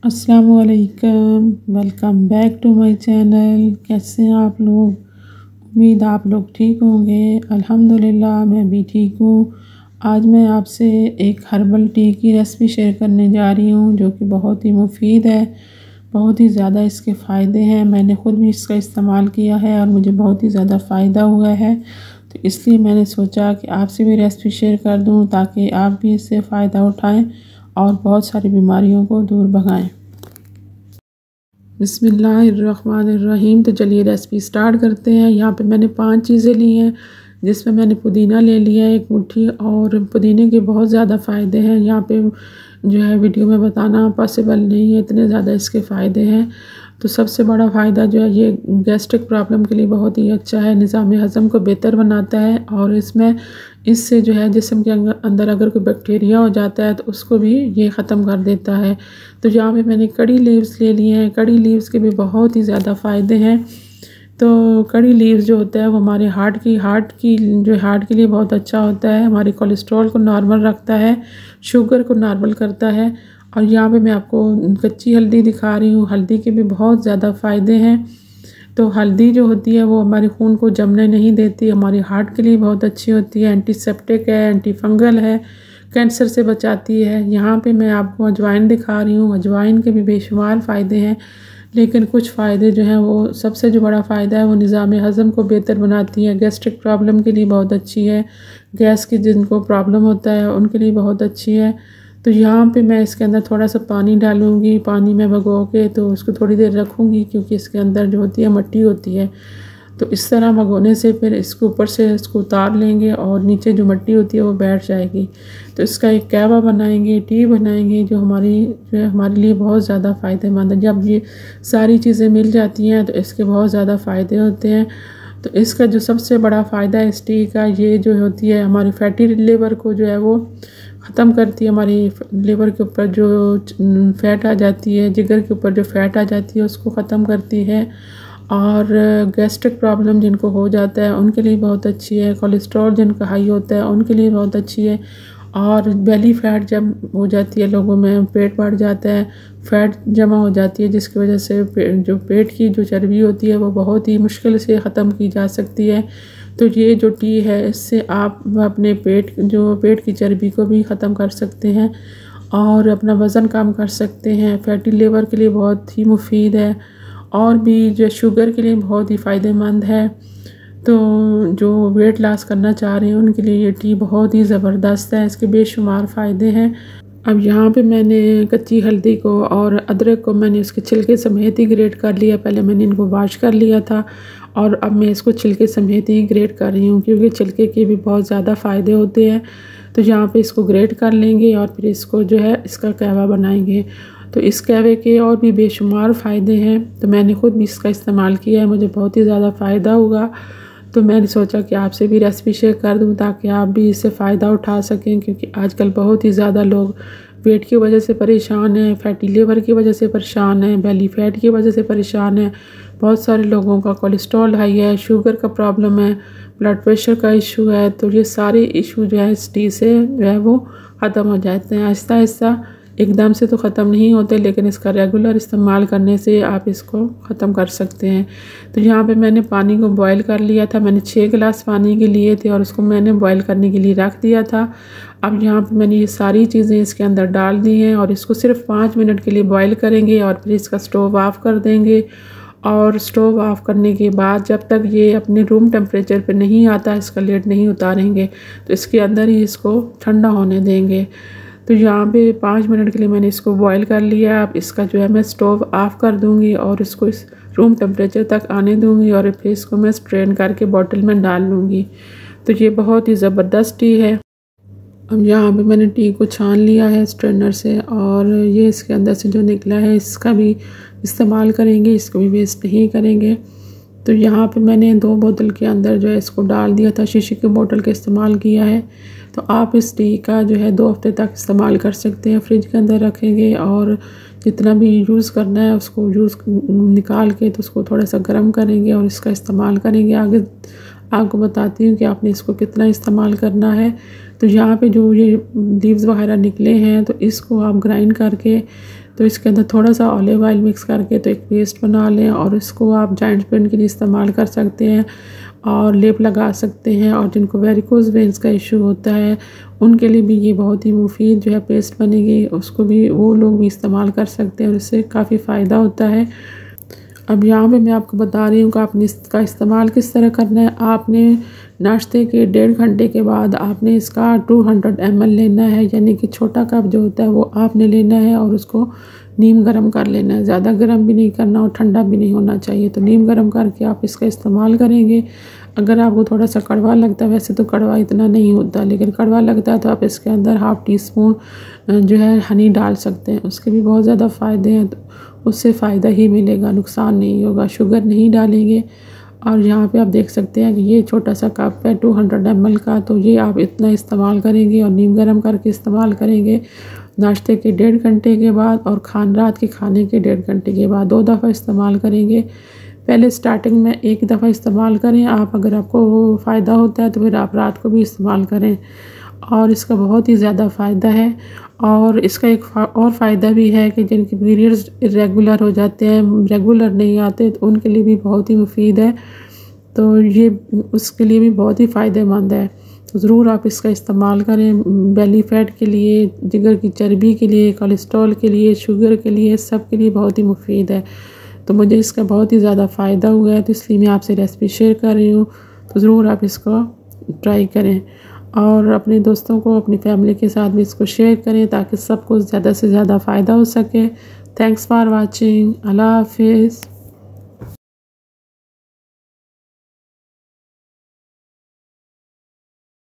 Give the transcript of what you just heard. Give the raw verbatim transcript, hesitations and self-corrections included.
अस्सलामुअलैकुम, welcome back to my channel. कैसे हैं आप लोग? उम्मीद आप लोग ठीक होंगे। अल्हम्दुलिल्लाह मैं भी ठीक हूँ। आज मैं आपसे एक हर्बल टी की रेसिपी शेयर करने जा रही हूँ जो कि बहुत ही मुफीद है। बहुत ही ज़्यादा इसके फ़ायदे हैं। मैंने ख़ुद भी इसका इस्तेमाल किया है और मुझे बहुत ही ज़्यादा फ़ायदा हुआ है। तो इसलिए मैंने सोचा कि आपसे भी रेसिपी शेयर कर दूँ ताकि आप भी इससे फ़ायदा उठाएँ और बहुत सारी बीमारियों को दूर भगाएं। बिस्मिल्लाहिर्रहमानिर्रहीम। तो चलिए रेसिपी स्टार्ट करते हैं। यहाँ पे मैंने पांच चीज़ें ली हैं, जिसमें मैंने पुदीना ले लिया है एक मुट्ठी, और पुदीने के बहुत ज़्यादा फ़ायदे हैं। यहाँ पे जो है वीडियो में बताना पॉसिबल नहीं है, इतने ज़्यादा इसके फ़ायदे हैं। तो सबसे बड़ा फ़ायदा जो है ये गैस्ट्रिक प्रॉब्लम के लिए बहुत ही अच्छा है, निज़ाम हज़म को बेहतर बनाता है। और इसमें इससे जो है जिस्म के अंदर अगर कोई बैक्टीरिया हो जाता है तो उसको भी ये ख़त्म कर देता है। तो यहाँ पे मैंने कड़ी लीव्स ले लिए हैं। कड़ी लीव्स के भी बहुत ही ज़्यादा फ़ायदे हैं। तो कड़ी लीव्स जो होता है वो हमारे हार्ट की हार्ट की जो हार्ट के लिए बहुत अच्छा होता है। हमारे कोलेस्ट्रॉल को नॉर्मल रखता है, शुगर को नॉर्मल करता है। और यहाँ पे मैं आपको कच्ची हल्दी दिखा रही हूँ। हल्दी के भी बहुत ज़्यादा फ़ायदे हैं। तो हल्दी जो होती है वो हमारे खून को जमने नहीं देती, हमारे हार्ट के लिए बहुत अच्छी होती है। एंटीसेप्टिक है, एंटी फंगल है, कैंसर से बचाती है। यहाँ पे मैं आपको अजवाइन दिखा रही हूँ। अजवाइन के भी बेशुमार फ़ायदे हैं, लेकिन कुछ फ़ायदे जो हैं वो सबसे जो बड़ा फ़ायदा है वो निज़ाम हज़म को बेहतर बनाती है। गैस्ट्रिक प्रॉब्लम के लिए बहुत अच्छी है। गैस की जिनको प्रॉब्लम होता है उनके लिए बहुत अच्छी है। तो यहाँ पे मैं इसके अंदर थोड़ा सा पानी डालूँगी। पानी में भगो के तो उसको थोड़ी देर रखूँगी, क्योंकि इसके अंदर जो होती है मिट्टी होती है। तो इस तरह भगोने से फिर इसके ऊपर से इसको उतार लेंगे और नीचे जो मिट्टी होती है वो बैठ जाएगी। तो इसका एक कहवा बनाएंगे, टी बनाएंगे, जो हमारी जो है हमारे लिए बहुत ज़्यादा फ़ायदेमंद है। जब ये सारी चीज़ें मिल जाती हैं तो इसके बहुत ज़्यादा फ़ायदे होते हैं। तो इसका जो सबसे बड़ा फ़ायदा है इस टी का, ये जो होती है हमारी फैटी लिवर को जो है वो ख़त्म करती है। हमारी लिवर के ऊपर जो फ़ैट आ जाती है, जिगर के ऊपर जो फ़ैट आ जाती है उसको ख़त्म करती है। और गैस्ट्रिक प्रॉब्लम जिनको हो जाता है उनके लिए बहुत अच्छी है। कोलेस्ट्रॉल जिनका हाई होता है उनके लिए बहुत अच्छी है। और बेली फ़ैट जब हो जाती है लोगों में, पेट बढ़ जाता है, फ़ैट जमा हो जाती है, जिसकी वजह से पे, जो पेट की जो चर्बी होती है वो बहुत ही मुश्किल से ख़त्म की जा सकती है। तो ये जो टी है इससे आप अपने पेट जो पेट की चर्बी को भी ख़त्म कर सकते हैं और अपना वज़न कम कर सकते हैं। फैटी लिवर के लिए बहुत ही मुफीद है और भी जो शुगर के लिए बहुत ही फ़ायदेमंद है। तो जो वेट लॉस करना चाह रहे हैं उनके लिए ये टी बहुत ही ज़बरदस्त है। इसके बेशुमार फ़ायदे हैं। अब यहाँ पे मैंने कच्ची हल्दी को और अदरक को मैंने उसके छिलके समेत ही ग्रेट कर लिया। पहले मैंने इनको वॉश कर लिया था और अब मैं इसको छिलके समेत ही ग्रेट कर रही हूँ, क्योंकि छिलके के भी बहुत ज़्यादा फ़ायदे होते हैं। तो यहाँ पे इसको ग्रेट कर लेंगे और फिर इसको जो है इसका कहवा बनाएंगे। तो इस कहवे के और भी बेशुमार फ़ायदे हैं। तो मैंने ख़ुद भी इसका इस्तेमाल किया है, मुझे बहुत ही ज़्यादा फ़ायदा हुआ। तो मैंने सोचा कि आपसे भी रेसिपी शेयर कर दूं ताकि आप भी इससे फ़ायदा उठा सकें, क्योंकि आजकल बहुत ही ज़्यादा लोग वेट की वजह से परेशान हैं, फैटी लिवर की वजह से परेशान हैं, बेली फैट की वजह से परेशान हैं। बहुत सारे लोगों का कोलेस्ट्रॉल हाई है, शुगर का प्रॉब्लम है, ब्लड प्रेशर का इशू है। तो ये सारे इशू जो है इस टी से जो है वो ख़त्म हो जाते हैं। आहिस्ता आहिस्ता, एकदम से तो ख़त्म नहीं होते, लेकिन इसका रेगुलर इस्तेमाल करने से आप इसको ख़त्म कर सकते हैं। तो यहाँ पे मैंने पानी को बॉईल कर लिया था। मैंने छः गिलास पानी के लिए थे और उसको मैंने बॉईल करने के लिए रख दिया था। अब यहाँ पे मैंने ये सारी चीज़ें इसके अंदर डाल दी हैं और इसको सिर्फ पाँच मिनट के लिए बॉईल करेंगे और फिर इसका स्टोव ऑफ़ कर देंगे। और स्टोव ऑफ़ करने के बाद जब तक ये अपने रूम टेम्परेचर पे नहीं आता, इसका लिड नहीं उतारेंगे, तो इसके अंदर ही इसको ठंडा होने देंगे। तो यहाँ पे पाँच मिनट के लिए मैंने इसको बॉईल कर लिया। अब इसका जो है मैं स्टोव ऑफ़ कर दूँगी और इसको इस रूम टेम्परेचर तक आने दूँगी और फिर इसको मैं स्ट्रेन करके बॉटल में डाल लूँगी। तो ये बहुत ही ज़बरदस्त टी है। अब यहाँ पे मैंने टी को छान लिया है स्ट्रेनर से और ये इसके अंदर से जो निकला है इसका भी इस्तेमाल करेंगे, इसको भी वेस्ट नहीं करेंगे। तो यहाँ पे मैंने दो बोतल के अंदर जो है इसको डाल दिया था, शीशे की बोतल का इस्तेमाल किया है। तो आप इस टी का जो है दो हफ्ते तक इस्तेमाल कर सकते हैं। फ्रिज के अंदर रखेंगे और जितना भी यूज़ करना है उसको जूस निकाल के तो उसको थोड़ा सा गर्म करेंगे और इसका इस्तेमाल करेंगे। आगे आपको बताती हूँ कि आपने इसको कितना इस्तेमाल करना है। तो यहाँ पे जो ये लीव्स वगैरह निकले हैं तो इसको आप ग्राइंड करके तो इसके अंदर थोड़ा सा ऑलिव ऑयल मिक्स करके तो एक पेस्ट बना लें, और इसको आप जॉइंट पेन के लिए इस्तेमाल कर सकते हैं और लेप लगा सकते हैं। और जिनको वेरिकोज वेन्स का इशू होता है उनके लिए भी ये बहुत ही मुफीद जो है पेस्ट बनेगी, उसको भी वो लोग भी इस्तेमाल कर सकते हैं और इससे काफ़ी फ़ायदा होता है। अब यहाँ पे मैं आपको बता रही हूँ कि आपने इसका इस्तेमाल किस तरह करना है। आपने नाश्ते के डेढ़ घंटे के बाद आपने इसका टू हंड्रेड एम एल लेना है, यानी कि छोटा कप जो होता है वो आपने लेना है और उसको नीम गर्म कर लेना है। ज़्यादा गर्म भी नहीं करना और ठंडा भी नहीं होना चाहिए। तो नीम गर्म करके आप इसका इस्तेमाल करेंगे। अगर आपको थोड़ा सा कड़वा लगता है, वैसे तो कड़वा इतना नहीं होता, लेकिन कड़वा लगता है तो आप इसके अंदर हाफ़ टी स्पून जो है हनी डाल सकते हैं। उसके भी बहुत ज़्यादा फ़ायदे हैं, तो उससे फ़ायदा ही मिलेगा, नुकसान नहीं होगा। शुगर नहीं डालेंगे। और यहाँ पे आप देख सकते हैं कि ये छोटा सा कप है टू हंड्रेड एम एल का, तो ये आप इतना इस्तेमाल करेंगे और नीम गर्म करके इस्तेमाल करेंगे नाश्ते के डेढ़ घंटे के बाद और खान रात के खाने के डेढ़ घंटे के बाद। दो दफ़ा इस्तेमाल करेंगे। पहले स्टार्टिंग में एक दफ़ा इस्तेमाल करें आप, अगर आपको फ़ायदा होता है तो फिर आप रात को भी इस्तेमाल करें। और इसका बहुत ही ज़्यादा फ़ायदा है। और इसका एक और फ़ायदा भी है कि जिनके पीरियड्स इरेगुलर हो जाते हैं, रेगुलर नहीं आते, तो उनके लिए भी बहुत ही मुफीद है। तो ये उसके लिए भी बहुत ही फ़ायदेमंद है। तो ज़रूर आप इसका इस्तेमाल करें। बेली फैट के लिए, जिगर की चर्बी के लिए, कोलेस्ट्रॉल के लिए, शुगर के लिए, सब के लिए बहुत ही मुफीद है। तो मुझे इसका बहुत ही ज़्यादा फ़ायदा हुआ है, तो इसलिए मैं आपसे रेसिपी शेयर कर रही हूँ। तो ज़रूर आप इसको ट्राई करें और अपने दोस्तों को, अपनी फैमिली के साथ भी इसको शेयर करें ताकि सबको ज़्यादा से ज़्यादा फ़ायदा हो सके। Thanks for watching. अल्लाह हाफिज़।